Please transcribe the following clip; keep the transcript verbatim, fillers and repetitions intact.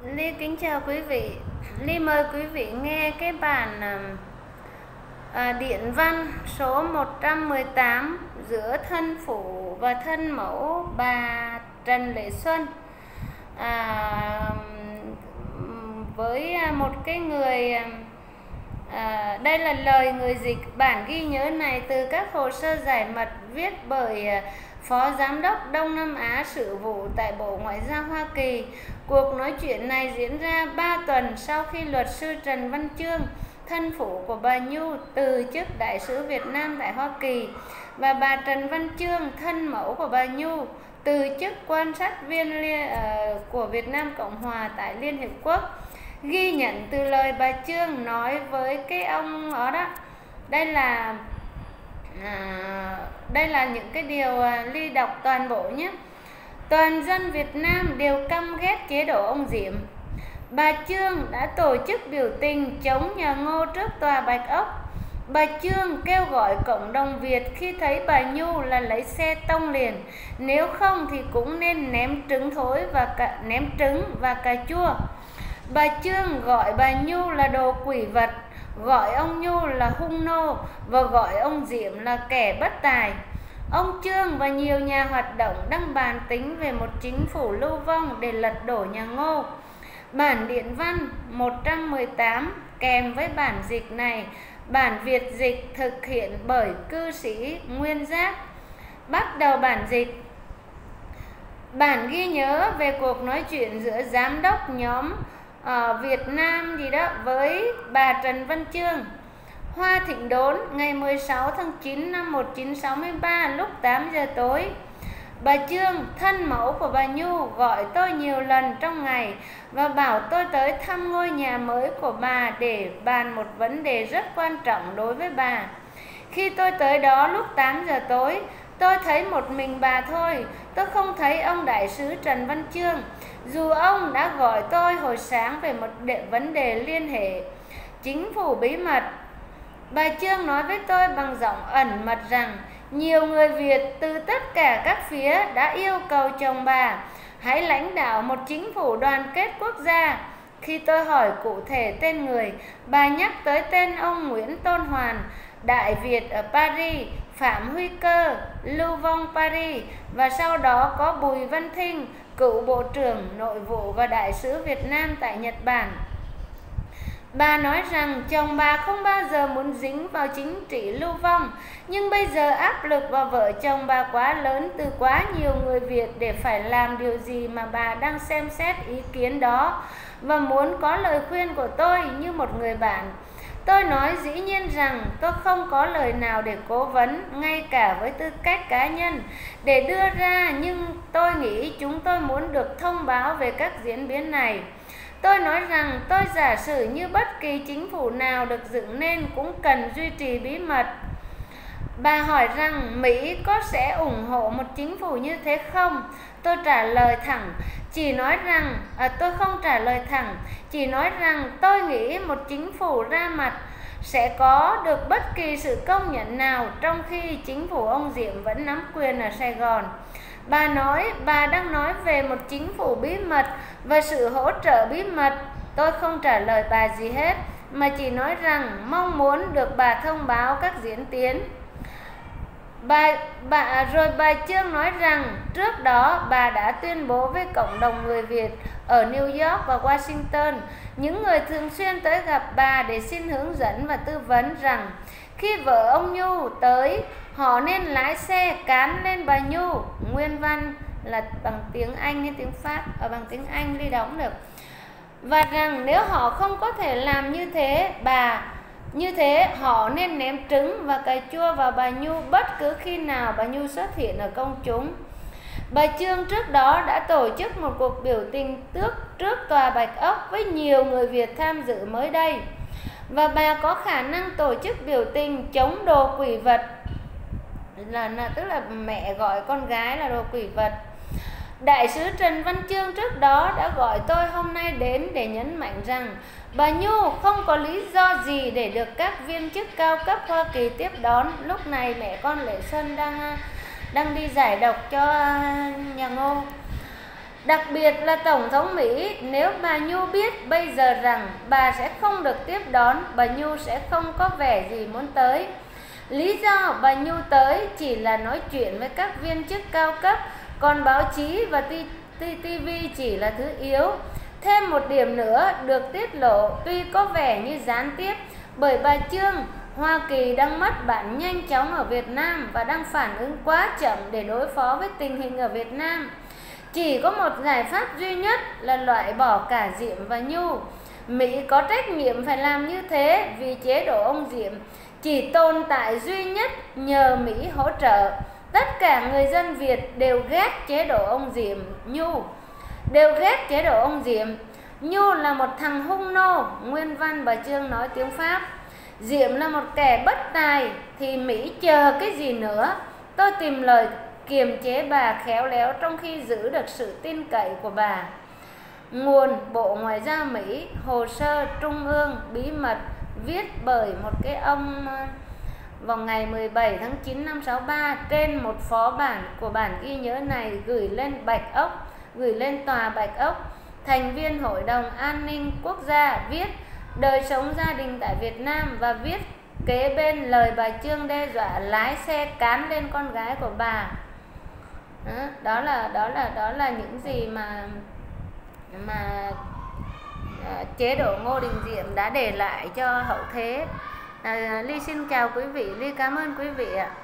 Ly kính chào quý vị. Ly mời quý vị nghe cái bản à, điện văn số một trăm mười tám giữa thân phụ và thân mẫu bà Trần Lệ Xuân, à, với một cái người à, đây là lời người dịch. Bản ghi nhớ này từ các hồ sơ giải mật viết bởi Phó Giám đốc Đông Nam Á Sự vụ tại Bộ Ngoại giao Hoa Kỳ. Cuộc nói chuyện này diễn ra ba tuần sau khi luật sư Trần Văn Chương, thân phụ của bà Nhu, từ chức đại sứ Việt Nam tại Hoa Kỳ, và bà Trần Văn Chương, thân mẫu của bà Nhu, từ chức quan sát viên của Việt Nam Cộng Hòa tại Liên Hiệp Quốc. Ghi nhận từ lời bà Chương nói với cái ông đó đó. Đây là à, đây là những cái điều à, Ly đọc toàn bộ nhé. Toàn dân Việt Nam đều căm ghét chế độ ông Diệm. Bà Chương đã tổ chức biểu tình chống nhà Ngô trước tòa Bạch Ốc. Bà Chương kêu gọi cộng đồng Việt khi thấy bà Nhu là lấy xe tông liền, nếu không thì cũng nên ném trứng thối và cả, ném trứng và cà chua. Bà Chương gọi bà Nhu là đồ quỷ vật, gọi ông Nhu là hung nô và gọi ông Diệm là kẻ bất tài. Ông Chương và nhiều nhà hoạt động đang bàn tính về một chính phủ lưu vong để lật đổ nhà Ngô. Bản điện văn một trăm mười tám kèm với bản dịch này, bản Việt dịch thực hiện bởi cư sĩ Nguyên Giác. Bắt đầu bản dịch. Bản ghi nhớ về cuộc nói chuyện giữa giám đốc nhóm ở Việt Nam gì đó với bà Trần Văn Chương. Hoa Thịnh Đốn, ngày mười sáu tháng chín năm một nghìn chín trăm sáu mươi ba, lúc tám giờ tối. Bà Chương, thân mẫu của bà Nhu, gọi tôi nhiều lần trong ngày và bảo tôi tới thăm ngôi nhà mới của bà để bàn một vấn đề rất quan trọng đối với bà. Khi tôi tới đó lúc tám giờ tối, tôi thấy một mình bà thôi. Tôi không thấy ông đại sứ Trần Văn Chương, dù ông đã gọi tôi hồi sáng về một đề, vấn đề liên hệ chính phủ bí mật. Bà Chương nói với tôi bằng giọng ẩn mật rằng nhiều người Việt từ tất cả các phía đã yêu cầu chồng bà hãy lãnh đạo một chính phủ đoàn kết quốc gia. Khi tôi hỏi cụ thể tên người, bà nhắc tới tên ông Nguyễn Tôn Hoàn, Đại Việt ở Paris, Phạm Huy Cơ, lưu vong Paris, và sau đó có Bùi Văn Thinh, cựu Bộ trưởng Nội vụ và Đại sứ Việt Nam tại Nhật Bản. Bà nói rằng chồng bà không bao giờ muốn dính vào chính trị lưu vong, nhưng bây giờ áp lực vào vợ chồng bà quá lớn từ quá nhiều người Việt để phải làm điều gì mà bà đang xem xét ý kiến đó và muốn có lời khuyên của tôi như một người bạn. Tôi nói dĩ nhiên rằng tôi không có lời nào để cố vấn, ngay cả với tư cách cá nhân, để đưa ra, nhưng tôi nghĩ chúng tôi muốn được thông báo về các diễn biến này. Tôi nói rằng tôi giả sử như bất kỳ chính phủ nào được dựng nên cũng cần duy trì bí mật. Bà hỏi rằng Mỹ có sẽ ủng hộ một chính phủ như thế không? Tôi trả lời thẳng, chỉ nói rằng, à, tôi không trả lời thẳng, chỉ nói rằng tôi nghĩ một chính phủ ra mặt sẽ có được bất kỳ sự công nhận nào trong khi chính phủ ông Diệm vẫn nắm quyền ở Sài Gòn. Bà nói bà đang nói về một chính phủ bí mật và sự hỗ trợ bí mật. Tôi không trả lời bà gì hết, mà chỉ nói rằng mong muốn được bà thông báo các diễn tiến. Bà, bà, rồi bà Chương nói rằng trước đó bà đã tuyên bố với cộng đồng người Việt ở New York và Washington, những người thường xuyên tới gặp bà để xin hướng dẫn và tư vấn, rằng khi vợ ông Nhu tới, họ nên lái xe cán lên bà Nhu. Nguyên văn là bằng tiếng Anh hay tiếng Pháp? Ở bằng tiếng Anh Ly đóng được. Và rằng nếu họ không có thể làm như thế, bà như thế họ nên ném trứng và cà chua vào bà Nhu bất cứ khi nào bà Nhu xuất hiện ở công chúng. Bà Chương trước đó đã tổ chức một cuộc biểu tình trước, trước tòa Bạch Ốc với nhiều người Việt tham dự mới đây. Và bà có khả năng tổ chức biểu tình chống đồ quỷ vật, là, là tức là mẹ gọi con gái là đồ quỷ vật. Đại sứ Trần Văn Chương trước đó đã gọi tôi hôm nay đến để nhấn mạnh rằng bà Nhu không có lý do gì để được các viên chức cao cấp Hoa Kỳ tiếp đón. Lúc này mẹ con Lệ Xuân đang đang đi giải độc cho nhà Ngô. Đặc biệt là Tổng thống Mỹ, nếu bà Nhu biết bây giờ rằng bà sẽ không được tiếp đón, bà Nhu sẽ không có vẻ gì muốn tới. Lý do bà Nhu tới chỉ là nói chuyện với các viên chức cao cấp, còn báo chí và ti vi chỉ là thứ yếu. Thêm một điểm nữa được tiết lộ tuy có vẻ như gián tiếp, bởi bà Trương, Hoa Kỳ đang mất bản nhanh chóng ở Việt Nam và đang phản ứng quá chậm để đối phó với tình hình ở Việt Nam. Chỉ có một giải pháp duy nhất là loại bỏ cả Diệm và Nhu. Mỹ có trách nhiệm phải làm như thế vì chế độ ông Diệm chỉ tồn tại duy nhất nhờ Mỹ hỗ trợ. Tất cả người dân Việt đều ghét chế độ ông Diệm, Nhu, đều ghét chế độ ông Diệm. Nhu là một thằng hung nô, nguyên văn bà Trương nói tiếng Pháp. Diệm là một kẻ bất tài, thì Mỹ chờ cái gì nữa? Tôi tìm lời kiềm chế bà khéo léo trong khi giữ được sự tin cậy của bà. Nguồn: Bộ Ngoại giao Mỹ, hồ sơ trung ương bí mật, viết bởi một cái ông vào ngày mười bảy tháng chín năm sáu ba trên một phó bản của bản ghi nhớ này gửi lên Bạch Ốc, gửi lên tòa Bạch Ốc. Thành viên Hội đồng An ninh Quốc gia viết đời sống gia đình tại Việt Nam và viết kế bên lời bà Trương đe dọa lái xe cán lên con gái của bà. Đó, đó là đó là đó là những gì mà mà uh, chế độ Ngô Đình Diệm đã để lại cho hậu thế. Uh, Ly xin chào quý vị, Ly cảm ơn quý vị ạ.